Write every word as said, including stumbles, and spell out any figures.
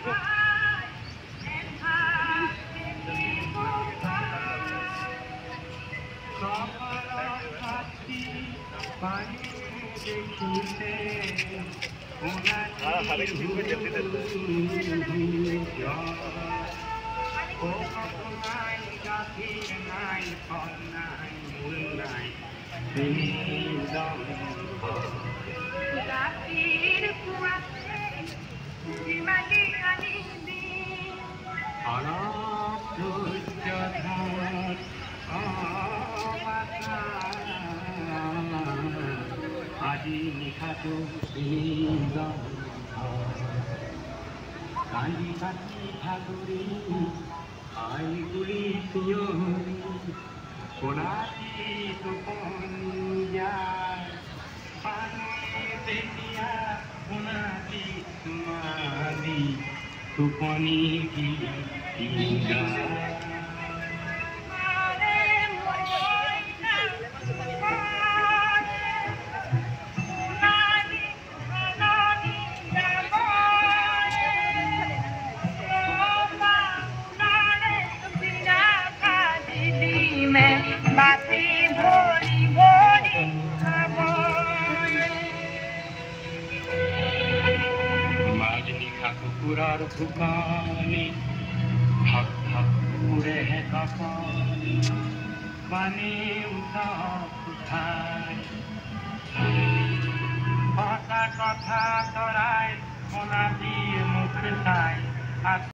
আজি নিশাটো কালি কাটি ভাগৰি আই গুৰি চিঞৰি সোণালী টোপনি যায় পানী তেতিয়া সোণালী সোণালী টোপনি যায় কুকুৰাৰ ফুকানি ভাক ভাক উৰে কাপানি পানী উঠা উঠাই কথা কথা তৰাই সোণালী মুখ চাই